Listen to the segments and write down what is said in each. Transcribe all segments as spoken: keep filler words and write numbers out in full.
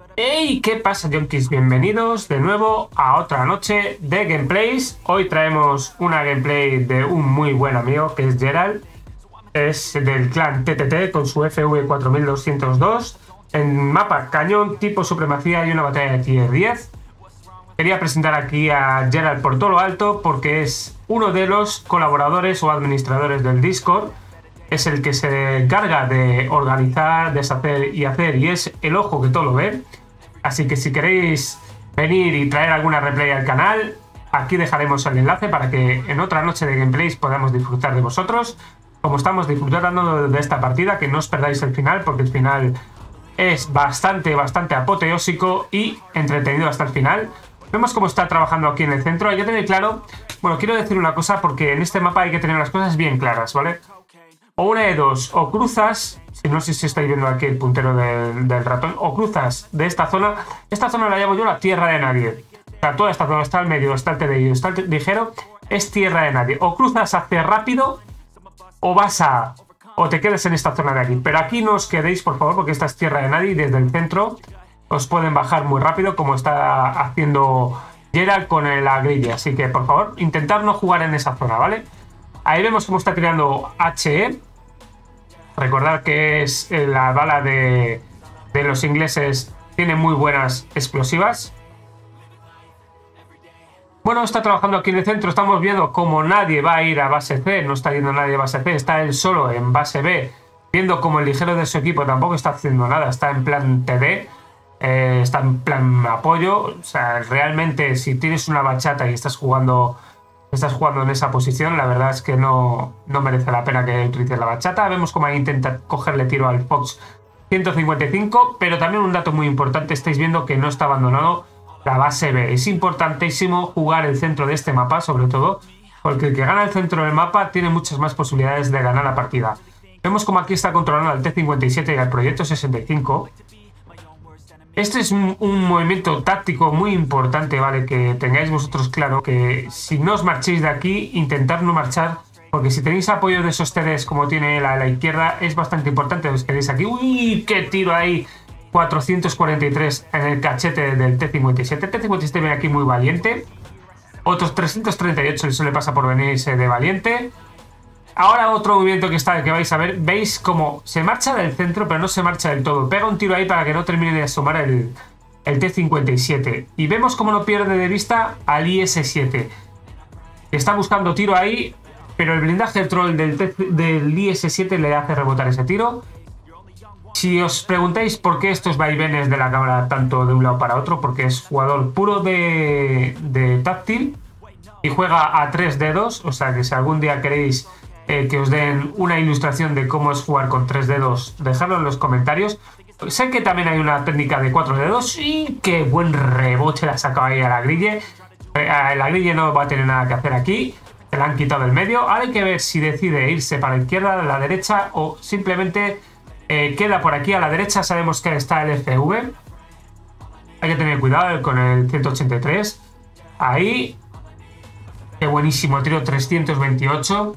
Hey, ¿qué pasa, junkies? Bienvenidos de nuevo a otra noche de gameplays. Hoy traemos una gameplay de un muy buen amigo que es Gerald. Es del clan T T T con su F V cuatro mil doscientos dos en mapa cañón, tipo supremacía y una batalla de tier diez. Quería presentar aquí a Gerald por todo lo alto porque es uno de los colaboradores o administradores del Discord. Es el que se encarga de organizar, deshacer y hacer, y es el ojo que todo lo ve. Así que si queréis venir y traer alguna replay al canal, aquí dejaremos el enlace para que en otra noche de gameplays podamos disfrutar de vosotros, como estamos disfrutando de esta partida. Que no os perdáis el final, porque el final es bastante, bastante apoteósico y entretenido hasta el final. Vemos cómo está trabajando aquí en el centro. Ya tenéis claro, bueno, quiero decir una cosa, porque en este mapa hay que tener las cosas bien claras, ¿vale? O una de dos, o cruzas, si no sé si estáis viendo aquí el puntero del, del ratón, o cruzas de esta zona. Esta zona la llamo yo la tierra de nadie. O sea, toda esta zona está al medio, está el T D I, está el ligero, es tierra de nadie. O cruzas hacia rápido, o vas a... o te quedas en esta zona de aquí. Pero aquí no os quedéis, por favor, porque esta es tierra de nadie y desde el centro os pueden bajar muy rápido, como está haciendo Gerald con la grilla. Así que, por favor, intentad no jugar en esa zona, ¿vale? Ahí vemos cómo está tirando H E. Recordad que es la bala de, de los ingleses, tiene muy buenas explosivas. Bueno, está trabajando aquí en el centro. Estamos viendo como nadie va a ir a base C. No está yendo nadie a base C. Está él solo en base B. Viendo como el ligero de su equipo tampoco está haciendo nada. Está en plan T D. Eh, está en plan apoyo. O sea, realmente si tienes una bachata y estás jugando... estás jugando en esa posición, la verdad es que no, no merece la pena que utilices la bachata. Vemos cómo ahí intenta cogerle tiro al Fox ciento cincuenta y cinco, pero también un dato muy importante, estáis viendo que no está abandonado la base B. Es importantísimo jugar el centro de este mapa, sobre todo, porque el que gana el centro del mapa tiene muchas más posibilidades de ganar la partida. Vemos como aquí está controlando al T cincuenta y siete y al Proyecto sesenta y cinco. Este es un, un movimiento táctico muy importante, ¿vale? Que tengáis vosotros claro que si no os marchéis de aquí, intentad no marchar, porque si tenéis apoyo de esos T Ds como tiene él a la izquierda, es bastante importante. Os queréis aquí. ¡Uy! ¡Qué tiro ahí! cuatrocientos cuarenta y tres en el cachete del T cincuenta y siete. El T cincuenta y siete viene aquí muy valiente. Otros trescientos treinta y ocho eso le pasa por venirse de valiente. Ahora otro movimiento que está que vais a ver, veis cómo se marcha del centro, pero no se marcha del todo. Pega un tiro ahí para que no termine de asomar el, el T cincuenta y siete. Y vemos cómo no pierde de vista al I S siete. Está buscando tiro ahí, pero el blindaje troll del, T, del I S siete le hace rebotar ese tiro. Si os preguntáis por qué estos vaivenes de la cámara tanto de un lado para otro, porque es jugador puro de, de táctil y juega a tres dedos, o sea que si algún día queréis... Eh, que os den una ilustración de cómo es jugar con tres dedos, dejadlo en los comentarios. Sé que también hay una técnica de cuatro dedos y qué buen rebote la ha sacado ahí a la grille. Eh, a la grille no va a tener nada que hacer aquí, se la han quitado del medio. Ahora hay que ver si decide irse para la izquierda, a la derecha o simplemente eh, queda por aquí a la derecha. Sabemos que está el F V, hay que tener cuidado con el ciento ochenta y tres. Ahí, qué buenísimo tiro, trescientos veintiocho.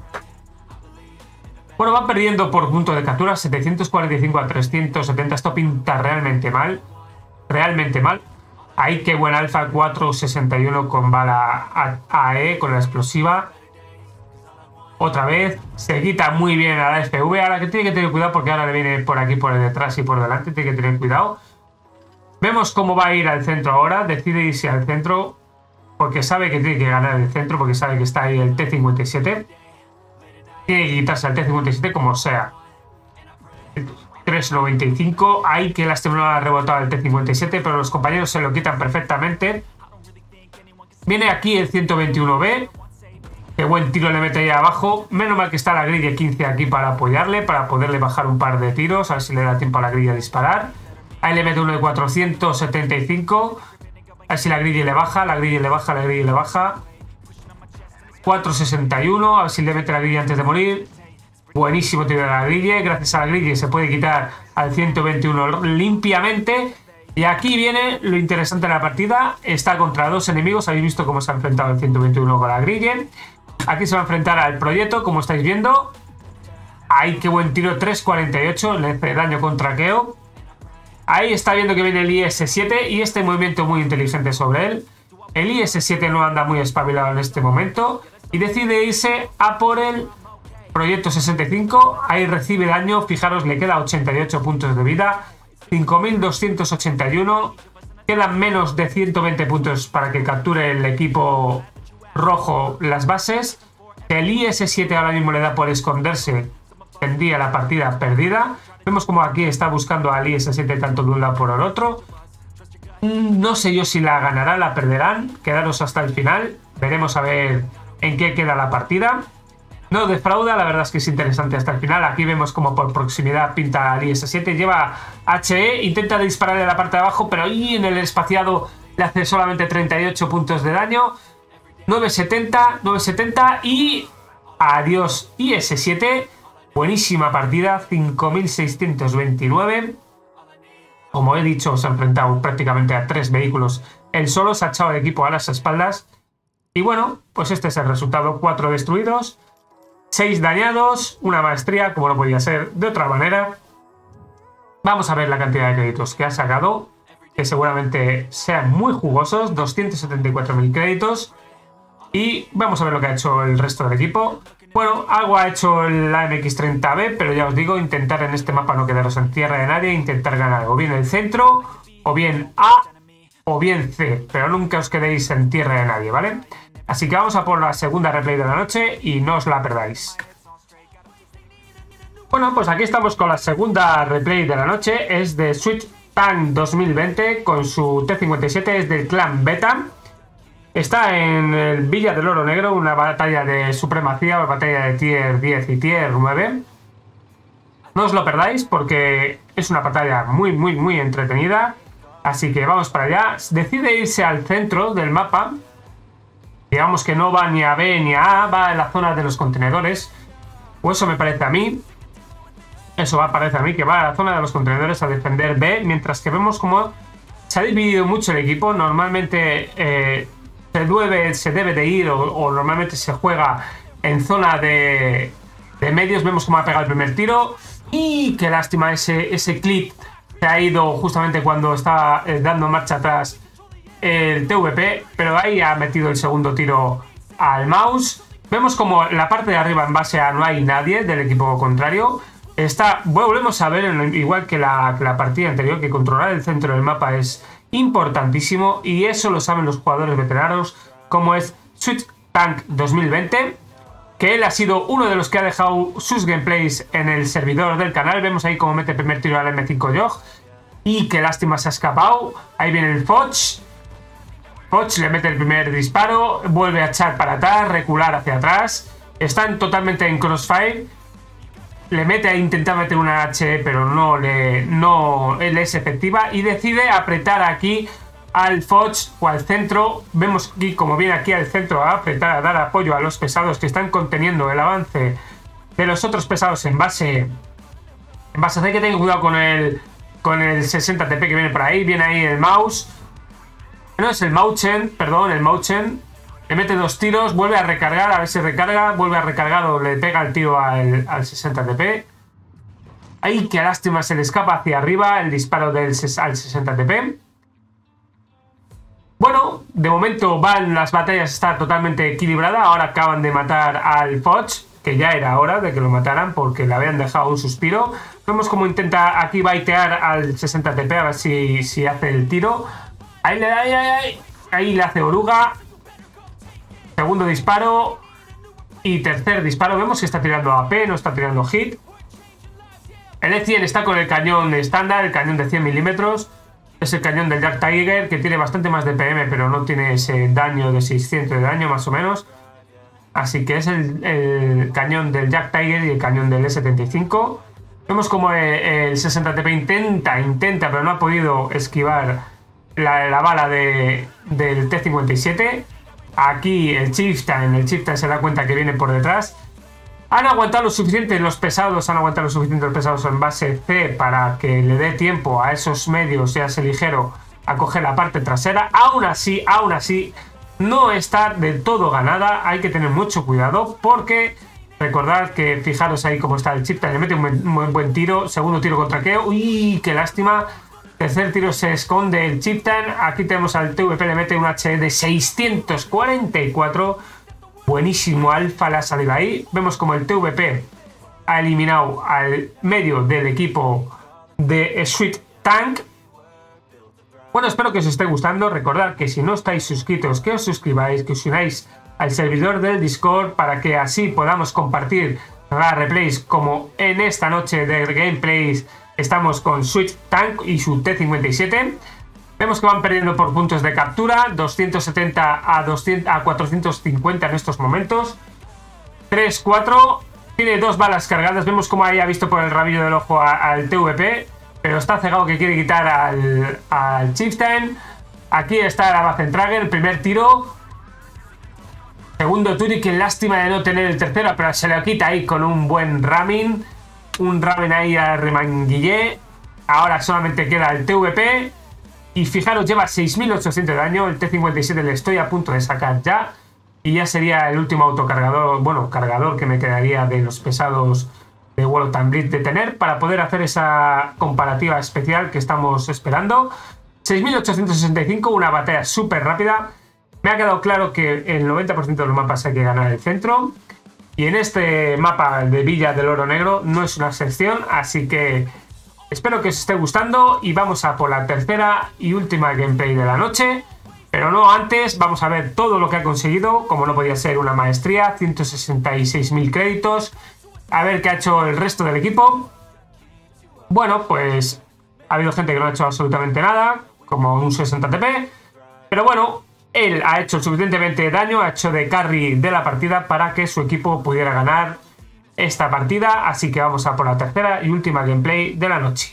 Bueno, van perdiendo por punto de captura, setecientos cuarenta y cinco a trescientos setenta. Esto pinta realmente mal. Realmente mal. Ahí qué buen alfa, cuatrocientos sesenta y uno con bala A E, con la explosiva. Otra vez. Se quita muy bien a la F V. Ahora que tiene que tener cuidado porque ahora le viene por aquí, por detrás y por delante. Tiene que tener cuidado. Vemos cómo va a ir al centro ahora. Decide irse al centro porque sabe que tiene que ganar el centro, porque sabe que está ahí el T cincuenta y siete. Tiene que quitarse al T cincuenta y siete como sea. trescientos noventa y cinco. Ahí que lástima no ha rebotado el T cincuenta y siete, pero los compañeros se lo quitan perfectamente. Viene aquí el ciento veintiuno B. Qué buen tiro le mete ahí abajo. Menos mal que está la grilla quince aquí para apoyarle, para poderle bajar un par de tiros. A ver si le da tiempo a la grilla a disparar. Ahí le mete uno de cuatrocientos setenta y cinco. A ver si la grilla le baja, la grilla le baja, la grilla le baja. cuatrocientos sesenta y uno, a ver si le mete la grilla antes de morir. Buenísimo tiro de la grilla. Gracias a la grilla se puede quitar al ciento veintiuno limpiamente. Y aquí viene lo interesante de la partida. Está contra dos enemigos. Habéis visto cómo se ha enfrentado el ciento veintiuno con la grilla. Aquí se va a enfrentar al Proyecto, como estáis viendo. Ahí qué buen tiro, trescientos cuarenta y ocho. Le hace daño con traqueo. Ahí está viendo que viene el I S siete y este movimiento muy inteligente sobre él. El I S siete no anda muy espabilado en este momento y decide irse a por el Proyecto sesenta y cinco. Ahí recibe daño, fijaros, le queda ochenta y ocho puntos de vida, cinco mil doscientos ochenta y uno. Quedan menos de ciento veinte puntos para que capture el equipo rojo las bases. El I S siete ahora mismo le da por esconderse, tendría la partida perdida. Vemos como aquí está buscando al I S siete tanto de un lado por el otro. No sé yo si la ganará, la perderán. Quedaros hasta el final. Veremos a ver en qué queda la partida. No defrauda, la verdad es que es interesante hasta el final. Aquí vemos como por proximidad pinta al I S siete. Lleva H E, intenta dispararle a la parte de abajo, pero ahí en el espaciado le hace solamente treinta y ocho puntos de daño. nueve setenta, nueve setenta y adiós I S siete. Buenísima partida, cinco mil seiscientos veintinueve. Como he dicho, se ha enfrentado prácticamente a tres vehículos. Él solo se ha echado el equipo a las espaldas. Y bueno, pues este es el resultado. cuatro destruidos, seis dañados, una maestría, como no podía ser de otra manera. Vamos a ver la cantidad de créditos que ha sacado, que seguramente sean muy jugosos. doscientos setenta y cuatro mil créditos. Y vamos a ver lo que ha hecho el resto del equipo. Bueno, algo ha hecho el A M X treinta B, pero ya os digo, intentar en este mapa no quedaros en tierra de nadie, intentar ganar o bien el centro, o bien A, o bien C, pero nunca os quedéis en tierra de nadie, ¿vale? Así que vamos a por la segunda replay de la noche y no os la perdáis. Bueno, pues aquí estamos con la segunda replay de la noche, es de Switch Tank dos mil veinte con su T cincuenta y siete, es del clan Beta. Está en el Villa del Oro Negro, una batalla de supremacía, una batalla de tier diez y tier nueve. No os lo perdáis porque es una batalla muy, muy, muy entretenida. Así que vamos para allá. Decide irse al centro del mapa. Digamos que no va ni a B ni a A, va en la zona de los contenedores. O eso me parece a mí. Eso va, parece a mí que va a la zona de los contenedores a defender B. Mientras que vemos como se ha dividido mucho el equipo. Normalmente... Eh, Se debe, se debe de ir o, o normalmente se juega en zona de, de medios. Vemos cómo ha pegado el primer tiro y qué lástima, ese, ese clip se ha ido justamente cuando está eh, dando marcha atrás el T V P, pero ahí ha metido el segundo tiro al mouse. Vemos como la parte de arriba en base a no hay nadie del equipo contrario. Está, volvemos a ver, igual que la, que la partida anterior, que controlar el centro del mapa es importantísimo y eso lo saben los jugadores veteranos, como es Switch Tank dos mil veinte, que él ha sido uno de los que ha dejado sus gameplays en el servidor del canal. Vemos ahí cómo mete el primer tiro al M cinco Yog y qué lástima, se ha escapado. Ahí viene el Foch. Foch le mete el primer disparo, vuelve a echar para atrás, recular hacia atrás. Están totalmente en crossfire. Le mete a intentar meter una H E, pero no le, no le es efectiva. Y decide apretar aquí al Foch o al centro. Vemos aquí como viene aquí al centro a apretar, a dar apoyo a los pesados que están conteniendo el avance de los otros pesados en base en base C. Que tengan cuidado con el, con el sesenta T P que viene por ahí. Viene ahí el mouse. No, es el Mauchen, perdón, el Mauchen. Le mete dos tiros, vuelve a recargar, a ver si recarga, vuelve a recargar o le pega el tiro al, al sesenta T P. Ay, qué lástima, se le escapa hacia arriba el disparo del, al sesenta T P. Bueno, de momento van las batallas, está totalmente equilibrada. Ahora acaban de matar al Foch, que ya era hora de que lo mataran porque le habían dejado un suspiro. Vemos cómo intenta aquí baitear al sesenta T P, a ver si, si hace el tiro. Ahí le da, ahí, ahí, ahí le hace oruga. Segundo disparo y tercer disparo. Vemos que está tirando A P, no está tirando hit. El E cien está con el cañón estándar, el cañón de cien milímetros. Es el cañón del Jack Tiger, que tiene bastante más de P M, pero no tiene ese daño de seiscientos de daño más o menos. Así que es el, el cañón del Jack Tiger y el cañón del E setenta y cinco. Vemos como el, el sesenta T P intenta, intenta, pero no ha podido esquivar la, la bala de, del T cincuenta y siete. Aquí el Chieftain, el Chieftain se da cuenta que viene por detrás. Han aguantado lo suficiente los pesados, han aguantado lo suficiente los pesados en base C para que le dé tiempo a esos medios y a ese ligero a coger la parte trasera. Aún así, aún así, no está del todo ganada. Hay que tener mucho cuidado porque recordad que fijaros ahí cómo está el Chieftain. Le mete un buen, un buen tiro, segundo tiro contra Keo. Uy, qué lástima. Tercer tiro se esconde el Chieftain. Aquí tenemos al T V P, le mete un H E de seiscientos cuarenta y cuatro. Buenísimo alfa la salida ahí. Vemos como el T V P ha eliminado al medio del equipo de Sweet Tank. Bueno, espero que os esté gustando. Recordad que si no estáis suscritos, que os suscribáis, que os unáis al servidor del Discord para que así podamos compartir las replays como en esta noche de gameplays. Estamos con Sweet Tank y su T cincuenta y siete. Vemos que van perdiendo por puntos de captura, doscientos setenta a, doscientos, a cuatrocientos cincuenta en estos momentos. tres cuatro. Tiene dos balas cargadas. Vemos como ahí ha visto por el rabillo del ojo a, al T V P. Pero está cegado que quiere quitar al, al Chieftain. Aquí está la Bacentrager, el primer tiro. Segundo Turi, que lástima de no tener el tercero, pero se lo quita ahí con un buen ramming. Un ramen ahí a remanguillé. Ahora solamente queda el T V P. Y fijaros, lleva seis mil ochocientos de daño. El T cincuenta y siete le estoy a punto de sacar ya. Y ya sería el último autocargador, bueno, cargador que me quedaría de los pesados de World of Tanks Blitz de tener para poder hacer esa comparativa especial que estamos esperando. seis mil ochocientos sesenta y cinco, una batalla súper rápida. Me ha quedado claro que el noventa por ciento de los mapas hay que ganar el centro. Y en este mapa de Villa del Oro Negro no es una excepción, así que espero que os esté gustando y vamos a por la tercera y última gameplay de la noche. Pero no antes, vamos a ver todo lo que ha conseguido, como no podía ser una maestría, ciento sesenta y seis mil créditos. A ver qué ha hecho el resto del equipo. Bueno, pues ha habido gente que no ha hecho absolutamente nada, como un sesenta T P. Pero bueno, él ha hecho suficientemente daño, ha hecho de carry de la partida para que su equipo pudiera ganar esta partida. Así que vamos a por la tercera y última gameplay de la noche.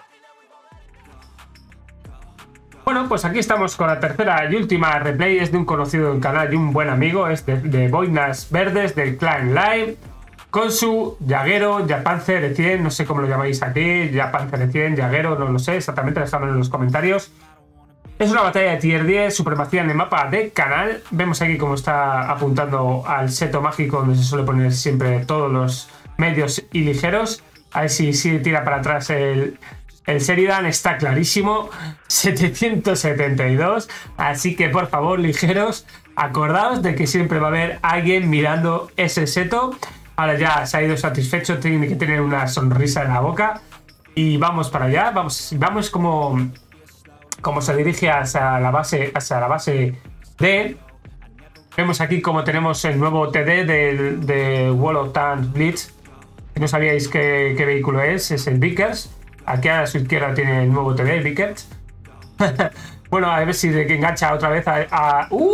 Bueno, pues aquí estamos con la tercera y última replay. Es de un conocido del canal y un buen amigo. Es de, de Boinas Verdes, del Clan Live. Con su Jaguero, Japanzer cien, no sé cómo lo llamáis aquí. Japanzer cien, Jaguero, no lo sé exactamente, dejadmelo en los comentarios. Es una batalla de tier diez, supremacía en el mapa de canal. Vemos aquí cómo está apuntando al seto mágico, donde se suele poner siempre todos los medios y ligeros. A ver si, si tira para atrás el... El Sheridan, está clarísimo, setecientos setenta y dos, así que por favor, ligeros, acordaos de que siempre va a haber alguien mirando ese seto. Ahora ya se ha ido satisfecho, tiene que tener una sonrisa en la boca y vamos para allá, vamos, vamos como, como se dirige hacia la base, hacia la base D. Vemos aquí como tenemos el nuevo T D de, de World of Tanks Blitz. Si no sabíais qué, qué vehículo es, es el Vickers. Aquí a su izquierda tiene el nuevo T V, Vickers. Bueno, a ver si de que engancha otra vez a... a uh,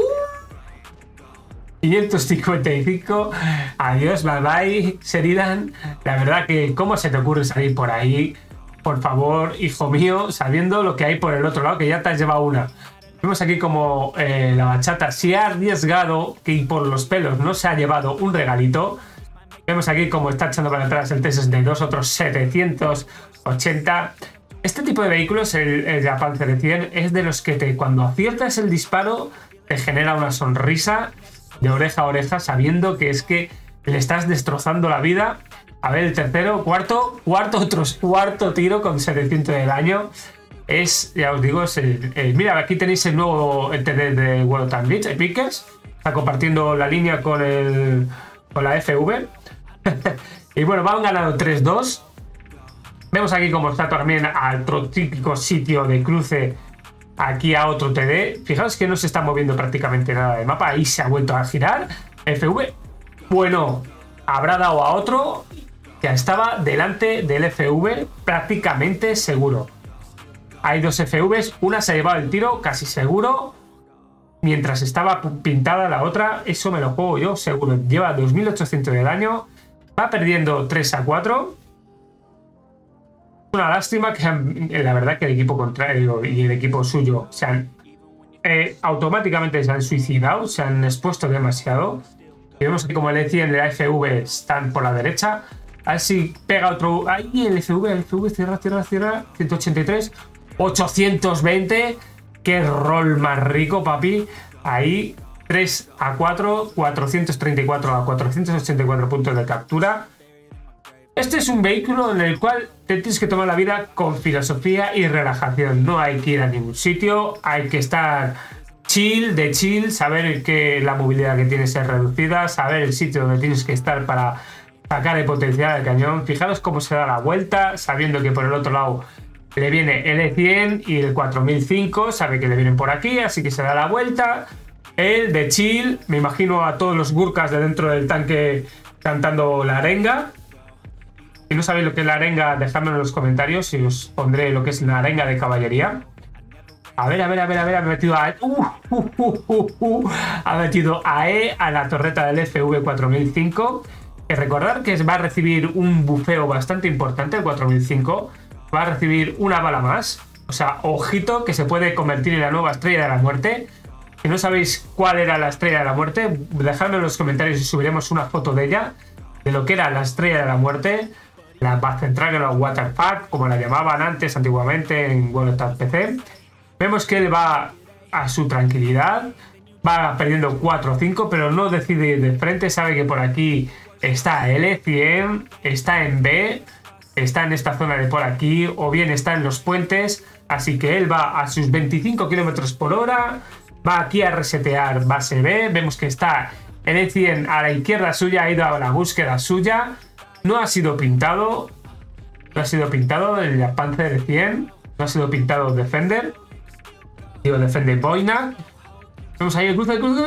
quinientos cincuenta y cinco. Adiós, bye bye, Sheridan. La verdad que, ¿cómo se te ocurre salir por ahí? Por favor, hijo mío, sabiendo lo que hay por el otro lado, que ya te has llevado una. Vemos aquí como eh, la bachata se ha arriesgado, que por los pelos no se ha llevado un regalito. Vemos aquí como está echando para atrás el T sesenta y dos, otros setecientos ochenta. Este tipo de vehículos, el, el Japanzer cien, es de los que te, cuando aciertas el disparo te genera una sonrisa de oreja a oreja, sabiendo que es que le estás destrozando la vida. A ver, el tercero, cuarto, cuarto, otro cuarto tiro con setecientos de daño. Es, ya os digo, es el, el, mira, aquí tenéis el nuevo T D de World of Tanks Blitz, el Vickers. Está compartiendo la línea con, el, con la F V. Y bueno, van ganando tres dos. Vemos aquí cómo está también a otro típico sitio de cruce, aquí a otro T D. Fijaos que no se está moviendo prácticamente nada de mapa. Ahí se ha vuelto a girar. F V, bueno, habrá dado a otro que estaba delante del F V prácticamente seguro. Hay dos F Vs, una se ha llevado el tiro casi seguro, mientras estaba pintada la otra. Eso me lo juego yo seguro. Lleva dos mil ochocientos de daño, va perdiendo tres a cuatro. Una lástima que han, la verdad que el equipo contrario y el equipo suyo se han eh, automáticamente se han suicidado, se han expuesto demasiado. Y vemos que como le decía, en la F V están por la derecha. A ver si pega otro. Ahí el F V, el F V, cierra, cierra, cierra. ciento ochenta y tres, ochocientos veinte. Qué rol más rico, papi. Ahí tres a cuatro, cuatrocientos treinta y cuatro a cuatrocientos ochenta y cuatro puntos de captura. Este es un vehículo en el cual te tienes que tomar la vida con filosofía y relajación. No hay que ir a ningún sitio, hay que estar chill, de chill, saber que la movilidad que tienes es reducida, saber el sitio donde tienes que estar para sacar el potencial del cañón. Fijaros cómo se da la vuelta, sabiendo que por el otro lado le viene el E cien y el cuatro mil cinco, sabe que le vienen por aquí, así que se da la vuelta. El de chill, me imagino a todos los gurkas de dentro del tanque cantando la arenga. Si no sabéis lo que es la arenga, dejadmelo en los comentarios y os pondré lo que es la arenga de caballería. A ver, a ver, a ver, a ver, ha metido a... Uh, uh, uh, uh, uh, ha metido a E a la torreta del F V cuatro mil cinco. Que recordar que va a recibir un bufeo bastante importante, el cuatro mil cinco. Va a recibir una bala más. O sea, ojito, que se puede convertir en la nueva estrella de la muerte. Si no sabéis cuál era la estrella de la muerte, dejadme en los comentarios y subiremos una foto de ella. De lo que era la estrella de la muerte. La Base Central, o Waterpack, como la llamaban antes, antiguamente, en World of P C. Vemos que él va a su tranquilidad, va perdiendo cuatro o cinco, pero no decide ir de frente, sabe que por aquí está el E cien, está en B, está en esta zona de por aquí, o bien está en los puentes, así que él va a sus veinticinco kilómetros por hora, va aquí a resetear base B, vemos que está el E cien a la izquierda suya, ha ido a la búsqueda suya. No ha sido pintado, no ha sido pintado el Panzer E cien, no ha sido pintado Defender, digo Defender Boina. Vemos ahí el cruce, el cruce,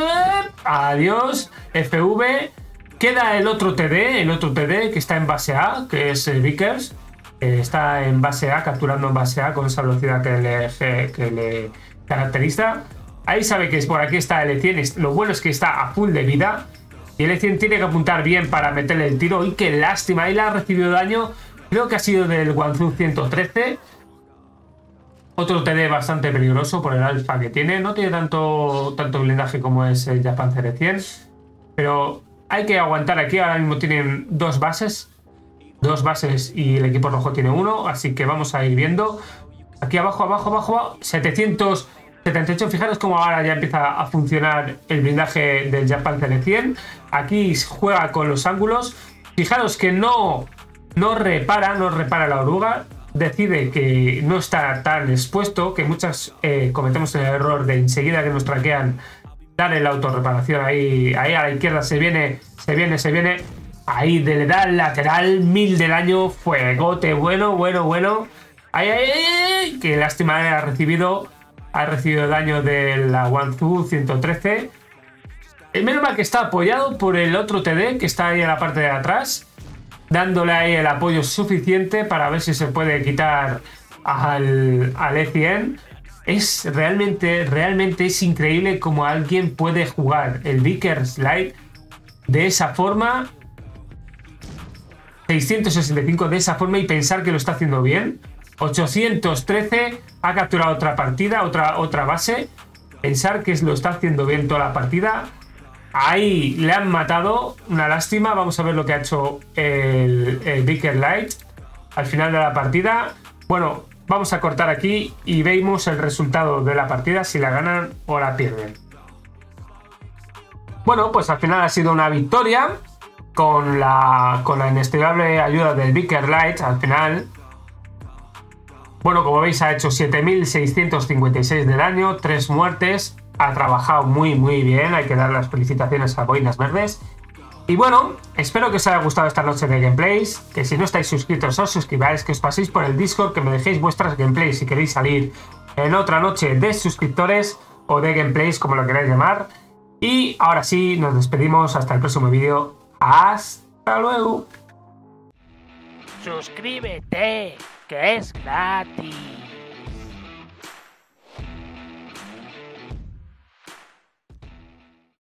adiós, F V, queda el otro T D, el otro T D que está en base A, que es el Vickers, eh, está en base A, capturando en base A con esa velocidad que le, que le caracteriza. Ahí sabe que por aquí está el E cien, lo bueno es que está a full de vida. Y el E cien tiene que apuntar bien para meterle el tiro. Y qué lástima, ahí le ha recibido daño. Creo que ha sido del Guangzhou ciento trece. Otro T D bastante peligroso por el alfa que tiene. No tiene tanto, tanto blindaje como es el Panzer E cien. Pero hay que aguantar aquí. Ahora mismo tienen dos bases. Dos bases y el equipo rojo tiene uno. Así que vamos a ir viendo. Aquí abajo, abajo, abajo. abajo setecientos setenta y ocho, fijaros cómo ahora ya empieza a funcionar el blindaje del Panzer E cien. Aquí juega con los ángulos. Fijaros que no, no repara, no repara la oruga. Decide que no está tan expuesto, que muchas eh, cometemos el error de enseguida que nos traquean dar el autorreparación. Ahí, ahí a la izquierda se viene, se viene, se viene. Ahí le da el lateral, mil de daño, fuegote, bueno, bueno, bueno. Ahí, ahí, ahí, qué lástima ha recibido. Ha recibido daño de la Guangzhou ciento trece. El menos mal que está apoyado por el otro T D que está ahí en la parte de atrás, dándole ahí el apoyo suficiente para ver si se puede quitar al, al E cien. Es realmente, realmente es increíble cómo alguien puede jugar el Vickers Light de esa forma, seiscientos sesenta y cinco de esa forma, y pensar que lo está haciendo bien. ochocientos trece, ha capturado otra partida, otra, otra base. Pensar que lo está haciendo bien toda la partida. Ahí le han matado, una lástima. Vamos a ver lo que ha hecho el, el Vickers Light al final de la partida. Bueno, vamos a cortar aquí y vemos el resultado de la partida, si la ganan o la pierden. Bueno, pues al final ha sido una victoria con la, con la inestimable ayuda del Vickers Light al final. Bueno, como veis, ha hecho siete mil seiscientos cincuenta y seis de daño, tres muertes. Ha trabajado muy, muy bien. Hay que dar las felicitaciones a Boinas Verdes. Y bueno, espero que os haya gustado esta noche de gameplays. Que si no estáis suscritos, os suscribáis. Que os paséis por el Discord, que me dejéis vuestras gameplays si queréis salir en otra noche de suscriptores o de gameplays, como lo queráis llamar. Y ahora sí, nos despedimos. Hasta el próximo vídeo. Hasta luego. Suscríbete, que es gratis.